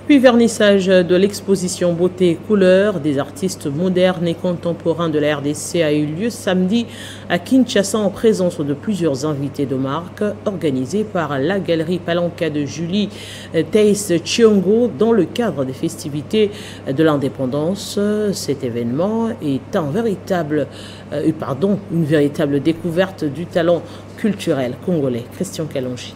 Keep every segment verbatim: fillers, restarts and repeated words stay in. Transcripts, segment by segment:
Puis vernissage de l'exposition Beauté et couleurs des artistes modernes et contemporains de la R D C a eu lieu samedi à Kinshasa en présence de plusieurs invités de marque organisés par la Galerie Palanca de Julie Teiss Tshiongo dans le cadre des festivités de l'indépendance. Cet événement est un véritable, euh, pardon, une véritable découverte du talent culturel congolais. Christian Kalonji.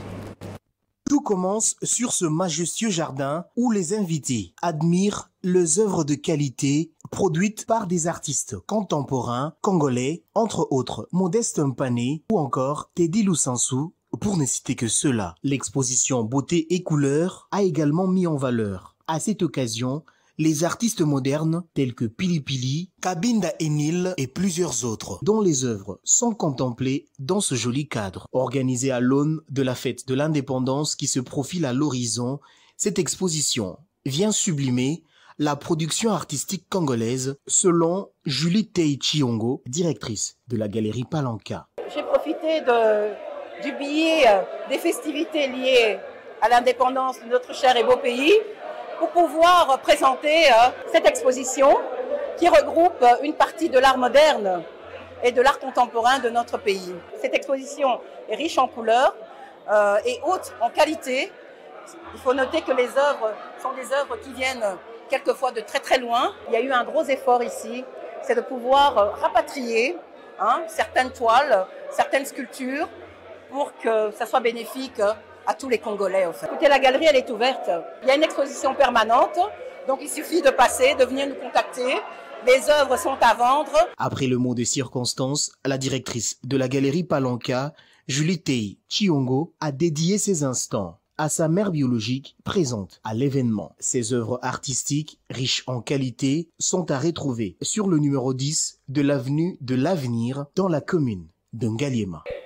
Tout commence sur ce majestueux jardin où les invités admirent les œuvres de qualité produites par des artistes contemporains congolais, entre autres Modeste Mpané ou encore Teddy Lusansou, pour ne citer que ceux-là. L'exposition Beauté et couleurs a également mis en valeur, à cette occasion, les artistes modernes tels que Pili Pili, Kabinda Emile et plusieurs autres, dont les œuvres sont contemplées dans ce joli cadre. Organisé à l'aune de la fête de l'indépendance qui se profile à l'horizon, cette exposition vient sublimer la production artistique congolaise selon Julie Teiss Tshiongo, directrice de la Galerie Palanca. J'ai profité de, du billet des festivités liées à l'indépendance de notre cher et beau pays pour pouvoir présenter euh, cette exposition qui regroupe une partie de l'art moderne et de l'art contemporain de notre pays. Cette exposition est riche en couleurs euh, et haute en qualité. Il faut noter que les œuvres sont des œuvres qui viennent quelquefois de très très loin. Il y a eu un gros effort ici, c'est de pouvoir rapatrier hein, certaines toiles, certaines sculptures pour que ça soit bénéfique à tous les Congolais. En fait. Écoutez, la galerie, elle est ouverte. Il y a une exposition permanente, donc il suffit de passer, de venir nous contacter. Les œuvres sont à vendre. Après le mot de circonstance, la directrice de la Galerie Palanca, Julie Teiss Tshiongo, a dédié ces instants à sa mère biologique présente à l'événement. Ces œuvres artistiques, riches en qualité, sont à retrouver sur le numéro dix de l'avenue de l'Avenir dans la commune de Ngaliema.